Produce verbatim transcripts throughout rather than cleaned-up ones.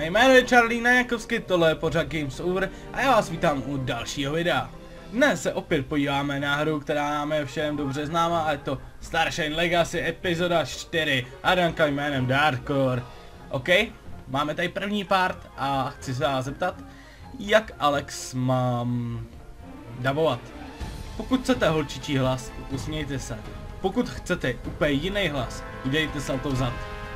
Mé jméno je Charlie Najakovsky, tohle je pořad Games Over a já vás vítám u dalšího videa. Dnes se opět podíváme na hru, která nám je všem dobře známá, a je to Starshine Legacy epizoda čtyři a danka jménem Darkcore. OK, máme tady první part a chci se vás zeptat, jak Alex mám dabovat. Pokud chcete holčičí hlas, usmějte se. Pokud chcete úplně jiný hlas, udělejte salto vzad.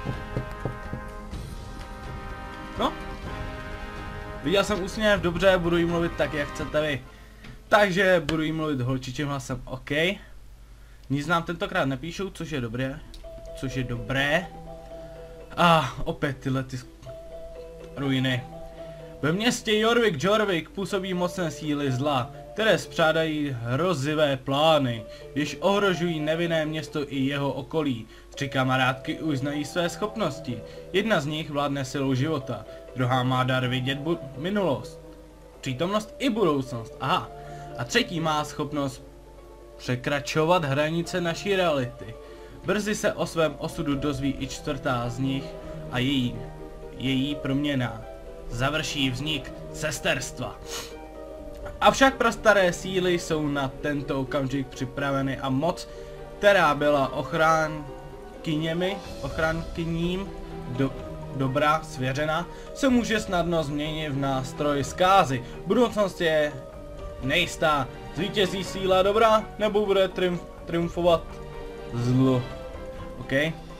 No, viděl jsem úsměv, dobře, budu jí mluvit tak, jak chcete vy. Takže budu jí mluvit holčičím hlasem, OK. Nic nám tentokrát nepíšou, což je dobré. Což je dobré. A ah, opět tyhle ty ruiny. Ve městě Jorvik Jorvik působí mocné síly zla, které spřádají hrozivé plány, jež ohrožují nevinné město i jeho okolí. Tři kamarádky už znají své schopnosti. Jedna z nich vládne silou života, druhá má dar vidět minulost, přítomnost i budoucnost. Aha. A třetí má schopnost překračovat hranice naší reality. Brzy se o svém osudu dozví i čtvrtá z nich a její, její proměna završí vznik sesterstva. Avšak pro staré síly jsou na tento okamžik připraveny a moc, která byla ochránkyněmi, ochránkyním do, dobra svěřena, se může snadno změnit v nástroj zkázy. Budoucnost je nejistá. Zvítězí síla dobra, nebo bude triumf, triumfovat zlo. OK.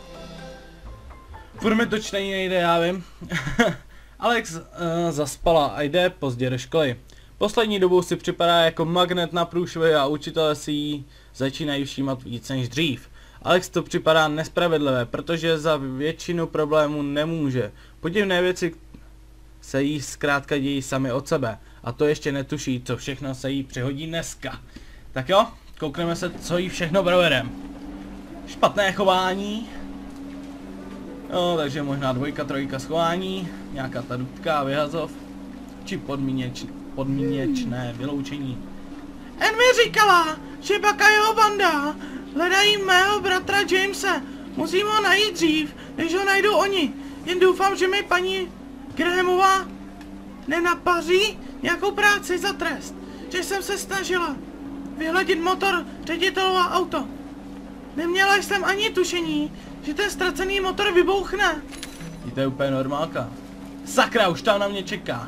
Furt mi to čtení nejde, já vím. Alex uh, zaspala a jde pozdě do školy. Poslední dobou si připadá jako magnet na průšvih a učitelé si jí začínají všímat víc než dřív. Alex to připadá nespravedlivé, protože za většinu problémů nemůže. Podivné věci se jí zkrátka dějí sami od sebe. A to ještě netuší, co všechno se jí přihodí dneska. Tak jo, koukneme se, co jí všechno provedem. Špatné chování. No, takže možná dvojka, trojka schování, nějaká ta dudka, vyhazov, či podmíněč, podmíněčné vyloučení. Jen mi říkala, že Baka jeho banda hledají mého bratra Jamese. Musím ho najít dřív, než ho najdou oni. Jen doufám, že mi paní Grahamová nenapaří nějakou práci za trest, že jsem se snažila vyhladit motor ředitelova auto. Neměla jsem ani tušení, že ten ztracený motor vybouchne. I to je úplně normálka. Sakra, už tam na mě čeká.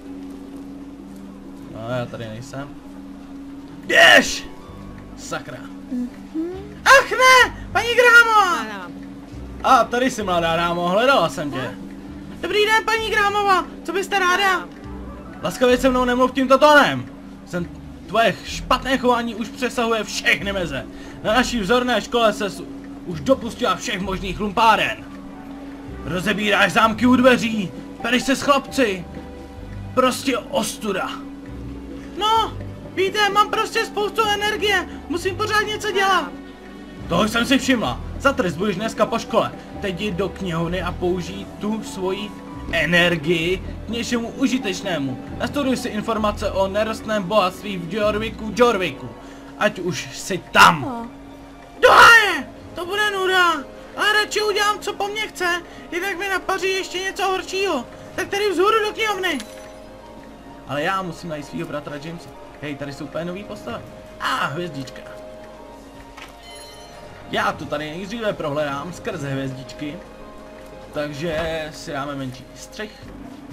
No, já tady nejsem. Jdeš! Sakra. Mm-hmm. Ach ne! Paní Grahamová! A tady jsi, mladá dámo, hledala jsem tě. Dobrý den, paní Grahamová, co byste ráda? Laskavě se mnou nemluv tímto tónem. Jsem tvoje špatné chování už přesahuje všechny meze. Na naší vzorné škole se už dopustila všech možných lumpáren. Rozebíráš zámky u dveří, pereš se s chlapci. Prostě ostuda. No, víte, mám prostě spoustu energie, musím pořád něco dělat. Toho jsem si všimla. Za trest budeš dneska po škole. Teď jdi do knihovny a použij tu svoji energii k něčemu užitečnému. Nastuduj si informace o nerostném bohatství v Jorviku Jorviku. Ať už jsi tam. Do háje! To bude nuda. Ale radši udělám, co po mně chce, jinak mi napaří ještě něco horšího. Tak tady vzhůru do knihovny. Ale já musím najít svýho bratra Jamesa. Hej, tady jsou úplně nový postavy. A ah, hvězdička. Já to tady nejdříve prohledám skrze hvězdičky. Takže si dáme menší střih.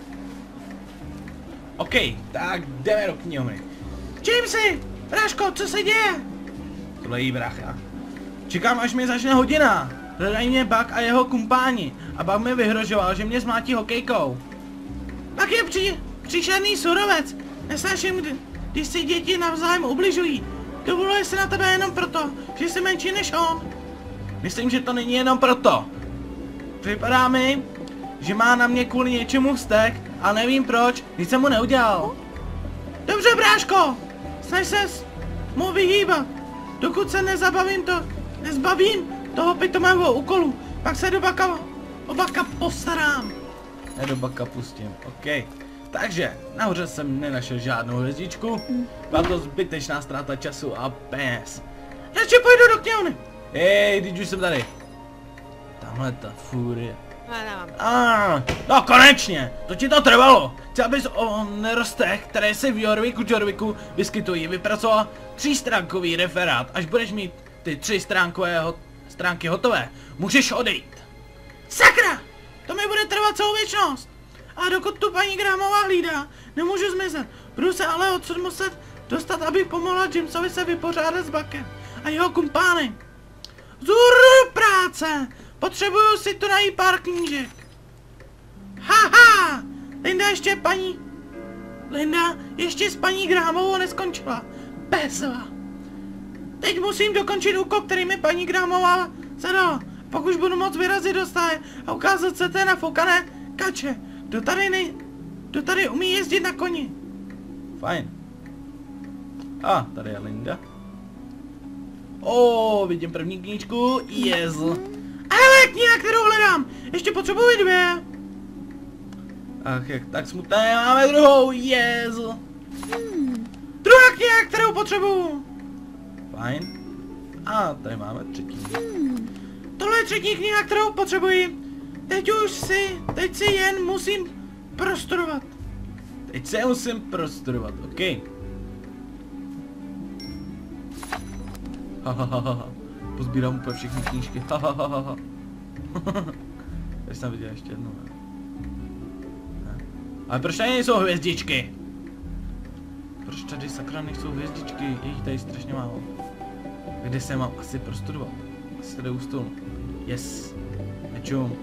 OK, tak jdeme do knihovny. Jamesy! Bráško, co se děje? Tohle je jí brácha. Čekám, až mi začne hodina. Hledají mě Bak a jeho kumpáni. A Bak mi vyhrožoval, že mě zmátí hokejkou. Bak je při, příšerný surovec. Nesnáším, kdy, když si děti navzájem ubližují. Dovoluje se na tebe jenom proto, že jsi menší než on. Myslím, že to není jenom proto. Připadá mi, že má na mě kvůli něčemu vztek a nevím proč, nic jsem mu neudělal. Dobře, bráško, snaž se mu vyhýbat, dokud se nezabavím to, nezbavím toho pitomého úkolu, pak se do Baka, o Baka postarám. Ne, do Baka pustím, OK. Takže, nahoře jsem nenašel žádnou hvězdičku, byla to zbytečná ztráta času a peněz. Radši pojdu do knihovny. Hej, teď už jsem tady. Tamhle ta furie. Já nemám. Ah, no konečně, to ti to trvalo. Chci, abys o nerostech, které se v Jorviku Jorviku vyskytují, vypracoval třístránkový referát. Až budeš mít ty tři stránkové ho stránky hotové, můžeš odejít. Sakra! To mi bude trvat celou věčnost. A dokud tu paní Grahamová hlídá, nemůžu zmizet. Budu se ale odsud muset dostat, abych pomohla Jamesovi se vypořádat s Buckem a jeho kumpány. Zur práce! Potřebuju si tu najít pár knížek. Haha! Linda ještě paní... Linda ještě s paní Grahamovou neskončila. Bezva. Teď musím dokončit úkol, který mi paní Grahamová zadala. Pak už budu moc vyrazit do stáje a ukázat se té nafoukané kače. Kdo tady nej... Kdo tady umí jezdit na koni? Fajn. A, ah, tady je Linda. O, vidím první knížku. Yes. Ale kniha, kterou hledám. Ještě potřebuji dvě. Ach, jak tak smutné, máme druhou. Yes. Druhá kniha, kterou potřebuju. Fajn. A tady máme třetí. Tohle je třetí kniha, kterou potřebuji. Teď už si, teď si jen musím prostudovat. Teď se musím prostudovat, ok. Hahaha. Pozbírám úplně všechny knížky. Hahaha. Já jsem viděl ještě jednou. Ne? Ne. Ale proč tady nejsou hvězdičky? Proč tady sakra nejsou hvězdičky? Je jich tady strašně málo. Kde se mám asi prostudovat? Asi tady u stolu. Yes. Nečum.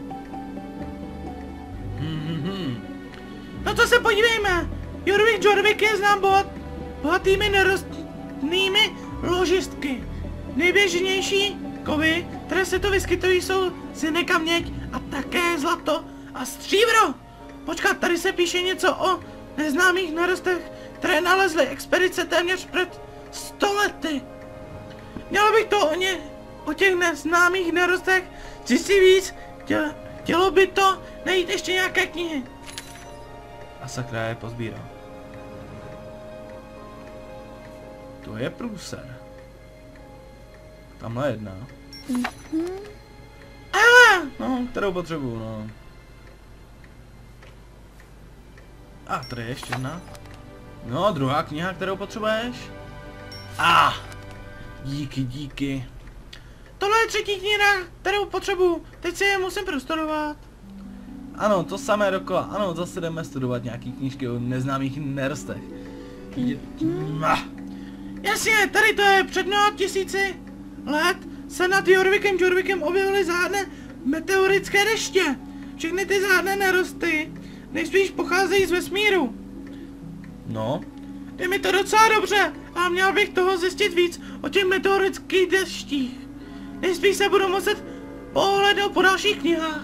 Hmm, hmm. No to se podívejme. Jorvik Jorvik je znám bohat, bohatými nerostnými ložistky. Nejběžnější kovy, které se tu vyskytují, jsou zinek a měď a také zlato a stříbro. Počkat, tady se píše něco o neznámých nerostech, které nalezly expedice téměř před sto lety. Mělo bych to o ně, o těch neznámých nerostech zjistit víc, chtělo, chtělo by to najít ještě nějaké knihy. A sakra je pozbíral. To je průser. Tamhle jedna. Mm-hmm. Ale, no, kterou potřebuju, no. A tady je ještě jedna. No, druhá kniha, kterou potřebuješ. A, ah, díky, díky. Tohle je třetí kniha, kterou potřebuju. Teď si je musím prostudovat. Ano, to samé dokola. Ano, zase jdeme studovat nějaký knížky o neznámých nerostech. Mm-hmm. Jasně, tady to je před mnoha tisíci let se nad Jorvikem Jorvikem objevily záhadné meteorické deště. Všechny ty záhadné nerosty nejspíš pocházejí z vesmíru. No. Jde mi to docela dobře, ale měl bych toho zjistit víc o těch meteorických deštích. Nejspíš se budu muset pohlednout po dalších knihách.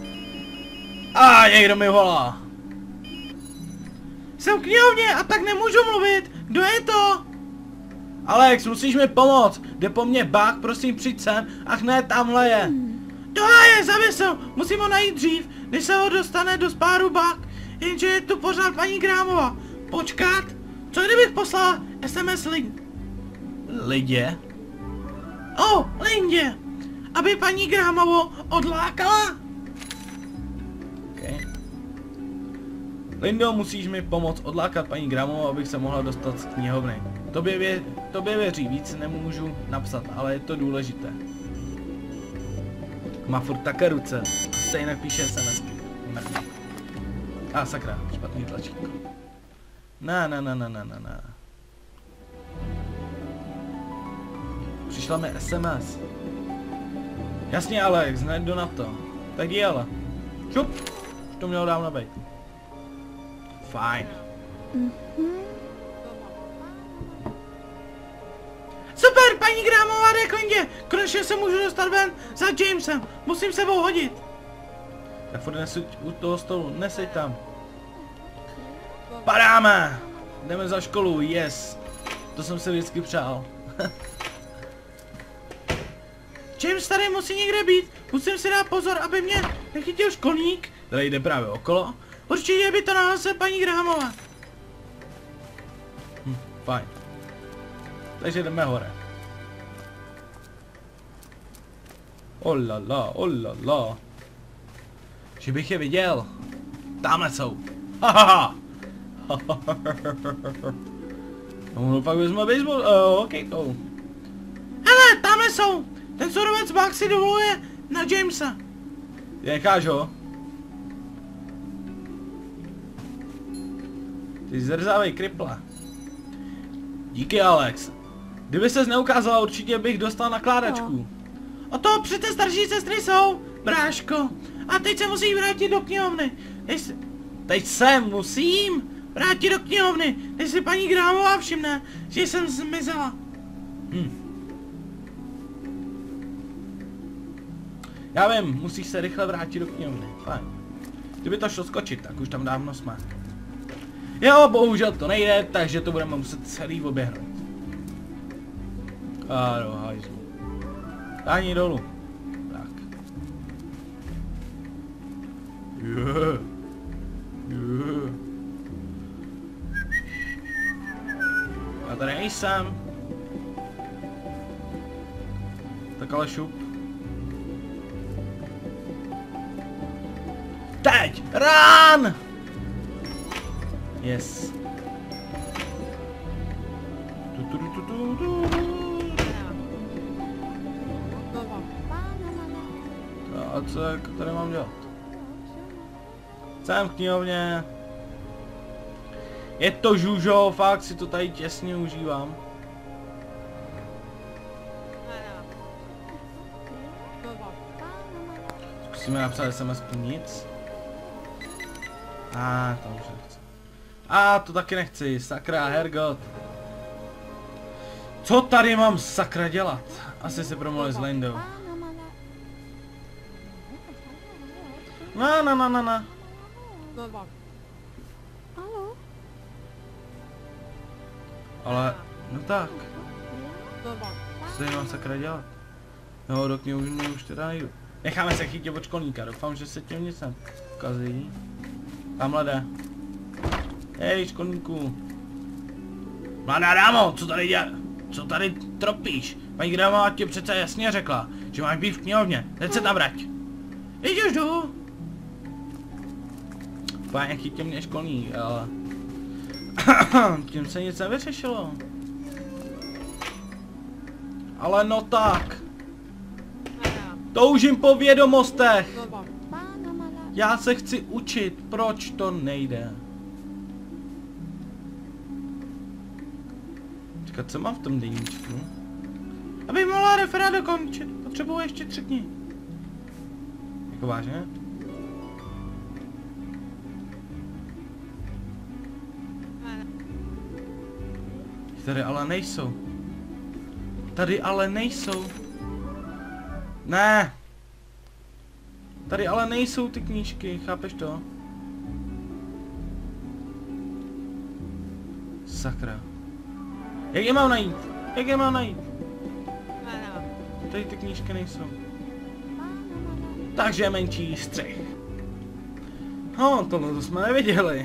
A někdo mi volá. Jsem v knihovně a tak nemůžu mluvit. Kdo je to? Alex, musíš mi pomoct. Jde po mně Buck, prosím přijď sem. Ach ne, tamhle je. Tohle je, zavěsil. Musím ho najít dřív, než se ho dostane do spáru Buck. Jenže je tu pořád paní Grahamová. Počkat. Co kdybych poslal S M S Lid... Lidě? O, oh, Lindě. Aby paní Grahamovou odlákala. Okay. Lindo, musíš mi pomoct odlákat paní Grahamovou, abych se mohla dostat z knihovny. Tobě, vě, tobě věří, víc nemůžu napsat, ale je to důležité. Má furt také ruce. Stejně píše SMSky. A ah, sakra, špatný tlačítko. Ne, ne, ne, ne, ne, ne, ne. Přišla mi S M S. Jasně, Alex, nejdu na to. Tak je ale. Šup, už to mělo dávno být. Fajn. Mm-hmm. Super, paní Grahamová jde k Lindě. Konečně se můžu dostat ven za Jamesem. Musím sebou hodit. Tak furt nesuď u toho stolu, neseď tam. Padáme! Jdeme za školu, yes. To jsem se vždycky přál. James tady musí někde být. Musím si dát pozor, aby mě nechytil školník. Tady jde právě okolo. Určitě by to nalezla paní Grahamová. Hm, fajn. Takže jdeme hore. Olala, olala. Že bych je viděl. Tamhle jsou. Hahaha. No fakt vezmu baseball. Uh, ok, oh. Hele, tamhle jsou. Ten surovec Bug si dovoluje na Jamesa. Ty necháš ho? Ty zrzávej kripla. Díky, Alex. Kdyby ses neukázala, určitě bych dostal nakládačku. O to přece starší sestry jsou, bráško. A teď se musí vrátit do knihovny. Teď se, teď se musím vrátit do knihovny. Teď si paní Grámová všimne, že jsem zmizela. Hm. Já vím, musíš se rychle vrátit do knihovny. Fajn. Kdyby to šlo skočit, tak už tam dávno jsme. Jo, bohužel to nejde, takže to budeme muset celý oběhnout. A do hajzlu. Ani dolů. Tak. Yeah. Yeah. Já tady nejsem. Tak ale šup. Teď! Run! Yes. Tu, tu, tu, tu, tu. A co jako tady mám dělat? Jsem v knihovně. Je to žužo, fakt si to tady těsně užívám. Zkusíme napsat es em es nic. A to už nechci. A to taky nechci, sakra, hergot. Co tady mám sakra dělat? Asi se promluvili s Lindou. Na na na na na. Ale, no tak. Co tady mám sakra dělat? No, do knihovny už teda jdu. Necháme se chytit od školníka, doufám, že se tím nic nekazí. Tamhle jde. Hej, školníku. Mladá dámo, co tady dělá? Co tady tropíš? Paní Grámová ti přece jasně řekla, že máš být v knihovně. Teď se tam vrať. Teď už jdu. Páně chytě mě školník, ale... tím se nic nevyřešilo. Ale no tak. Toužím po vědomostech. Já se chci učit, proč to nejde? Čekat, co mám v tom deníčku? Abych mohla referát dokončit, potřebuji ještě tři dny. Jako vážně? Tady ale nejsou. Tady ale nejsou. Ne. Tady ale nejsou ty knížky, chápeš to? Sakra. Jak je mám najít? Jak je mám najít? Tady ty knížky nejsou. Takže menší střih. No, tohle to jsme neviděli.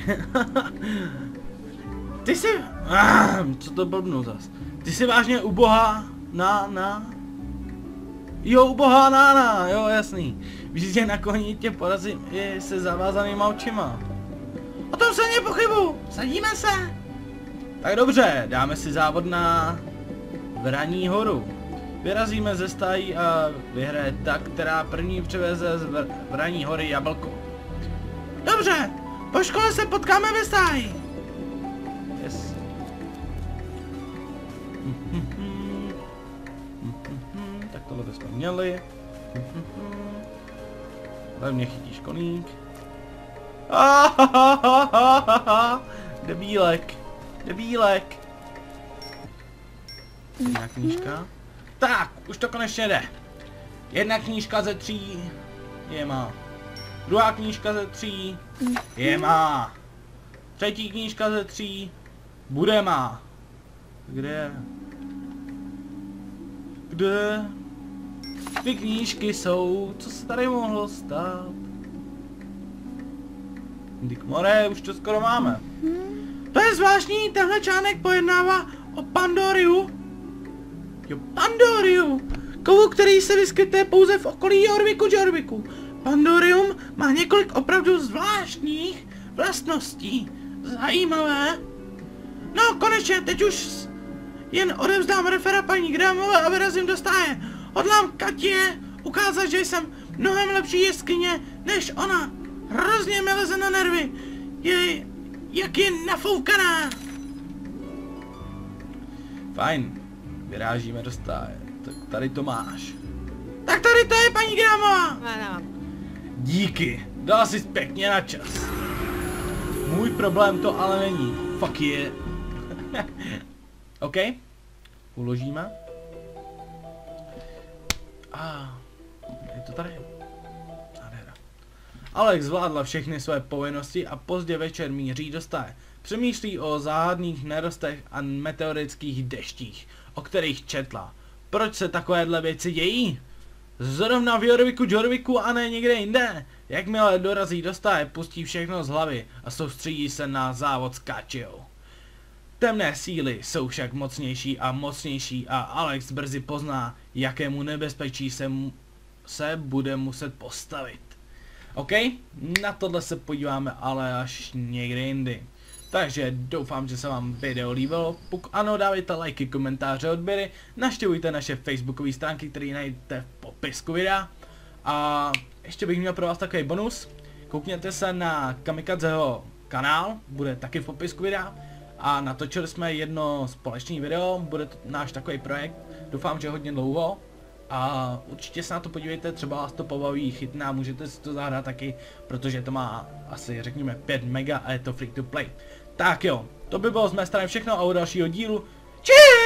Ty jsi... Ah, co to blbnu zas? Ty jsi vážně ubohá na na... Jo, ubohá na na, jo jasný. Víš, že na koni tě porazím i se zavázanýma očima. O tom se nepochybu, sadíme se. Tak dobře, dáme si závod na Vraní horu. Vyrazíme ze stájí a vyhraje ta, která první přiveze z Vraní hory jablko. Dobře, po škole se potkáme ve stáji. Yes. Tak tohle bychom měli. Tady mě chytí školník. Debílek. Debílek. Jedna knížka. Tak, už to konečně jde. Jedna knížka ze tří je má. Druhá knížka ze tří je má. Třetí knížka ze tří bude má. Kde je? Kde? Ty knížky jsou, co se tady mohlo stát? Dík more, už to skoro máme. To je zvláštní, tenhle článek pojednává o Pandoriu. Jo, Pandoriu. Kovu, který se vyskytuje pouze v okolí Jorviku Jorviku. Pandorium má několik opravdu zvláštních vlastností. Zajímavé. No, konečně, teď už jen odevzdám refera paní Grahamové a vyrazím do stáje. Hodlám Katě ukázat, že jsem mnohem lepší jeskyně než ona. Hrozně mi leze na nervy. Je, jak je nafoukaná. Fajn. Vyrážíme do stáje. Tak tady to máš. Tak tady to je, paní Grahamová. Díky. Dala jsi pěkně na čas. Můj problém to ale není. Fuck je. OK. Uložíme. A ah, je to tady. Nádhera. Alex zvládla všechny své povinnosti a pozdě večer míří do stáje. Přemýšlí o záhadných nerostech a meteorických deštích, o kterých četla. Proč se takovéhle věci dějí? Zrovna v Jorviku, Jorviku a ne někde jinde. Jakmile dorazí do stáje, pustí všechno z hlavy a soustředí se na závod s Kačiou. Temné síly jsou však mocnější a mocnější a Alex brzy pozná, jakému nebezpečí se, mu, se bude muset postavit. OK? Na tohle se podíváme ale až někde jindy. Takže doufám, že se vám video líbilo. Pokud ano, dávejte lajky, komentáře, odběry, navštěvujte naše facebookové stránky, které najdete v popisku videa. A ještě bych měl pro vás takový bonus. Koukněte se na Kamikadzeho kanál, bude taky v popisku videa. A natočili jsme jedno společné video, bude to náš takový projekt, doufám, že hodně dlouho. A určitě se na to podívejte, třeba vás to pobaví, chytná, můžete si to zahrát taky, protože to má asi řekněme pět mega a je to free to play. Tak jo, to by bylo z mé strany všechno a u dalšího dílu. Čau!